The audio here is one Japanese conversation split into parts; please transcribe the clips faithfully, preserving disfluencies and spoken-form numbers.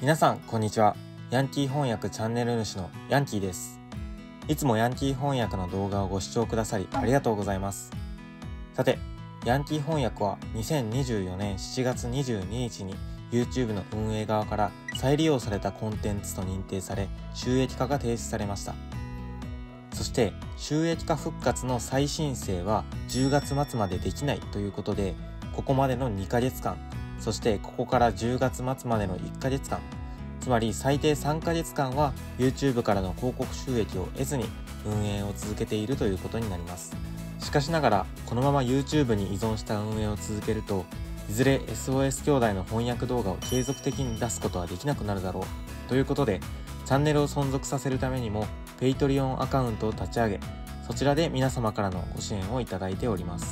皆さんこんにちは。ヤンキー翻訳チャンネル主のヤンキーです。いつもヤンキー翻訳の動画をご視聴くださりありがとうございます。さて、ヤンキー翻訳はにせんにじゅうよねんしちがつにじゅうににちに YouTube の運営側から再利用されたコンテンツと認定され、収益化が停止されました。そして収益化復活の再申請はじゅうがつまつまでできないということで、ここまでのにかげつかん、そしてここからじゅうがつまつまでのいっかげつかん、つまり最低さんかげつかんは YouTube からの広告収益を得ずに運営を続けているということになります。しかしながらこのまま YouTube に依存した運営を続けると、いずれ エスオーエス 兄弟の翻訳動画を継続的に出すことはできなくなるだろうということで、チャンネルを存続させるためにも Patreon アカウントを立ち上げ、そちらで皆様からのご支援をいただいております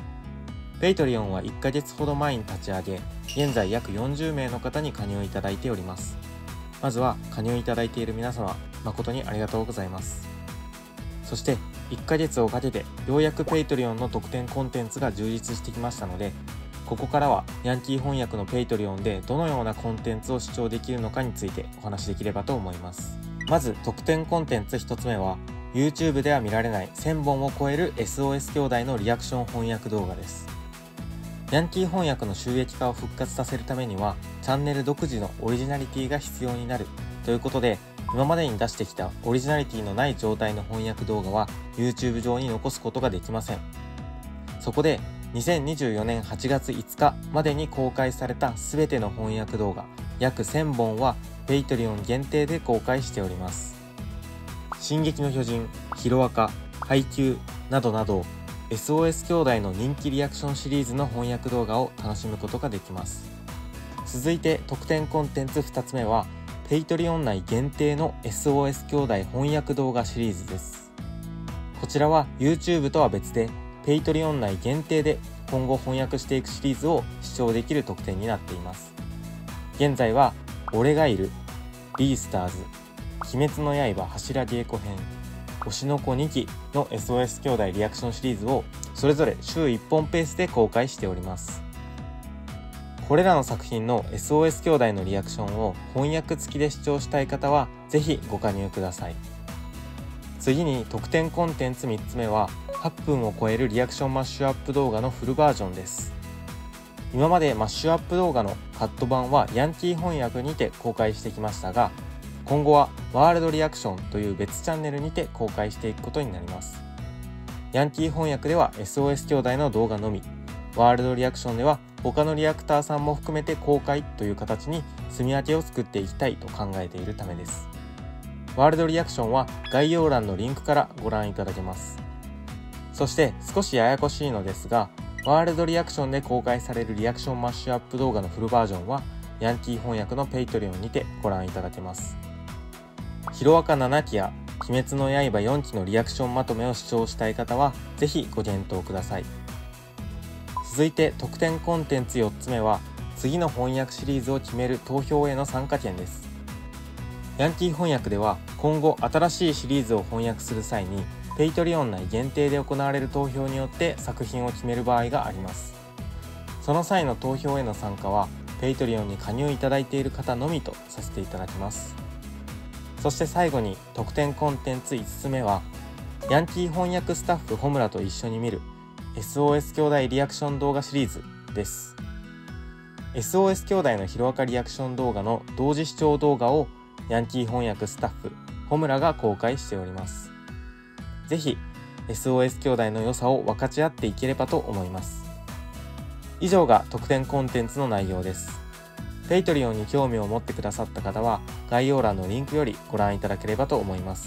。Patreon はいっかげつほど前に立ち上げ、現在約よんじゅうめいの方に加入いただいております。まずは加入いただいている皆様、誠にありがとうございます。そしていっかげつをかけてようやく Patreon の特典コンテンツが充実してきましたので、ここからはヤンキー翻訳の Patreon でどのようなコンテンツを視聴できるのかについてお話しできればと思います。まず特典コンテンツひとつめは YouTube では見られないせんぼんを超える エスオーエス 兄弟のリアクション翻訳動画です。ヤンキー翻訳の収益化を復活させるためにはチャンネル独自のオリジナリティが必要になるということで、今までに出してきたオリジナリティのない状態の翻訳動画は YouTube 上に残すことができません。そこでにせんにじゅうよねんはちがついつかまでに公開された全ての翻訳動画約せんぼんは Patreon 限定で公開しております。進撃の巨人、ヒロアカ、配給などなどエスオーエス 兄弟の人気リアクションシリーズの翻訳動画を楽しむことができます。続いて特典コンテンツふたつめは Patreon 内限定の エスオーエス 兄弟翻訳動画シリーズです。こちらは YouTube とは別で Patreon 内限定で今後翻訳していくシリーズを視聴できる特典になっています。現在は俺がいる、ビースターズ、鬼滅の刃柱稽古編、推しの子にきの エスオーエス 兄弟リアクションシリーズをそれぞれ週いっぽんペースで公開しております。これらの作品の エスオーエス 兄弟のリアクションを翻訳付きで視聴したい方はぜひご加入ください。次に特典コンテンツみっつめははっぷんを超えるリアクションマッシュアップ動画のフルバージョンです。今までマッシュアップ動画のカット版はヤンキー翻訳にて公開してきましたが、今後はワールドリアクションという別チャンネルにて公開していくことになります。ヤンキー翻訳では エスオーエス 兄弟の動画のみ、ワールドリアクションでは他のリアクターさんも含めて公開という形に住み分けを作っていきたいと考えているためです。ワールドリアクションは概要欄のリンクからご覧いただけます。そして少しややこしいのですが、ワールドリアクションで公開されるリアクションマッシュアップ動画のフルバージョンはヤンキー翻訳の Patreon にてご覧いただけます。ヒロアカななきや鬼滅の刃よんきのリアクションまとめを視聴したい方はぜひご検討ください。続いて特典コンテンツよっつめは次の翻訳シリーズを決める投票への参加権です。ヤンキー翻訳では今後新しいシリーズを翻訳する際に Patreon 内限定で行われる投票によって作品を決める場合があります。その際の投票への参加は Patreon に加入いただいている方のみとさせていただきます。そして最後に特典コンテンツいつつめはヤンキー翻訳スタッフホムラと一緒に見る エスオーエス 兄弟リアクション動画シリーズです。 エスオーエス 兄弟のヒロアカリアクション動画の同時視聴動画をヤンキー翻訳スタッフホムラが公開しております。ぜひ エスオーエス 兄弟の良さを分かち合っていければと思います。以上が特典コンテンツの内容です。Patreon に興味を持ってくださった方は概要欄のリンクよりご覧いただければと思います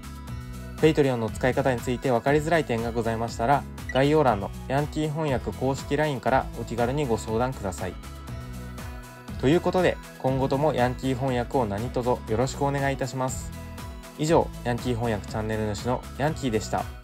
。Patreon の使い方について分かりづらい点がございましたら、概要欄のヤンキー翻訳公式 ライン からお気軽にご相談ください。ということで今後ともヤンキー翻訳を何卒よろしくお願いいたします。以上、ヤンキー翻訳チャンネル主のヤンキーでした。